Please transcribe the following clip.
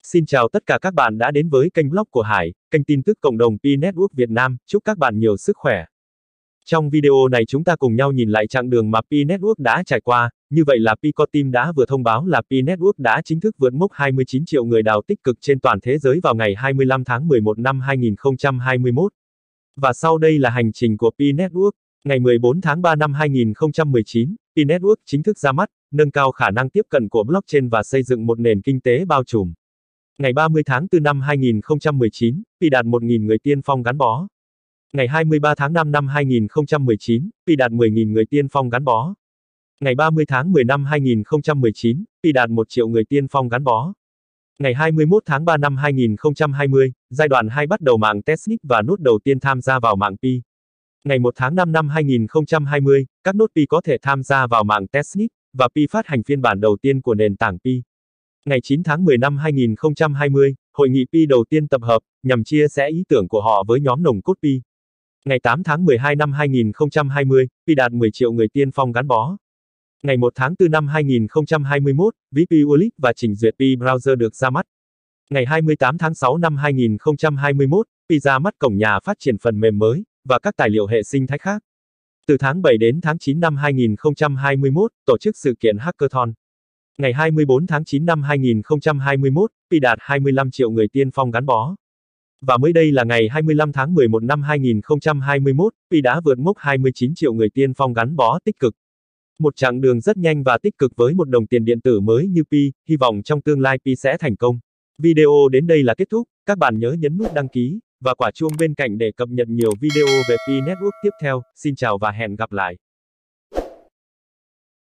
Xin chào tất cả các bạn đã đến với kênh blog của Hải, kênh tin tức cộng đồng Pi Network Việt Nam, chúc các bạn nhiều sức khỏe. Trong video này chúng ta cùng nhau nhìn lại chặng đường mà Pi Network đã trải qua, như vậy là Pi Team đã vừa thông báo là Pi Network đã chính thức vượt mốc 29 triệu người đào tích cực trên toàn thế giới vào ngày 25 tháng 11 năm 2021. Và sau đây là hành trình của Pi Network. Ngày 14 tháng 3 năm 2019, Pi Network chính thức ra mắt, nâng cao khả năng tiếp cận của blockchain và xây dựng một nền kinh tế bao trùm. Ngày 30 tháng 4 năm 2019, Pi đạt 1.000 người tiên phong gắn bó. Ngày 23 tháng 5 năm 2019, Pi đạt 10.000 người tiên phong gắn bó. Ngày 30 tháng 10 năm 2019, Pi đạt 1 triệu người tiên phong gắn bó. Ngày 21 tháng 3 năm 2020, giai đoạn 2 bắt đầu mạng testnet và nốt đầu tiên tham gia vào mạng Pi. Ngày 1 tháng 5 năm 2020, các nốt Pi có thể tham gia vào mạng testnet, và Pi phát hành phiên bản đầu tiên của nền tảng Pi. Ngày 9 tháng 10 năm 2020, hội nghị Pi đầu tiên tập hợp, nhằm chia sẻ ý tưởng của họ với nhóm nòng cốt Pi. Ngày 8 tháng 12 năm 2020, Pi đạt 10 triệu người tiên phong gắn bó. Ngày 1 tháng 4 năm 2021, ví Pi Wallet và trình duyệt Pi Browser được ra mắt. Ngày 28 tháng 6 năm 2021, Pi ra mắt cổng nhà phát triển phần mềm mới, và các tài liệu hệ sinh thái khác. Từ tháng 7 đến tháng 9 năm 2021, tổ chức sự kiện Hackathon. Ngày 24 tháng 9 năm 2021, Pi đạt 25 triệu người tiên phong gắn bó. Và mới đây là ngày 25 tháng 11 năm 2021, Pi đã vượt mốc 29 triệu người tiên phong gắn bó tích cực. Một chặng đường rất nhanh và tích cực với một đồng tiền điện tử mới như Pi, hy vọng trong tương lai Pi sẽ thành công. Video đến đây là kết thúc, các bạn nhớ nhấn nút đăng ký, và quả chuông bên cạnh để cập nhật nhiều video về Pi Network tiếp theo. Xin chào và hẹn gặp lại.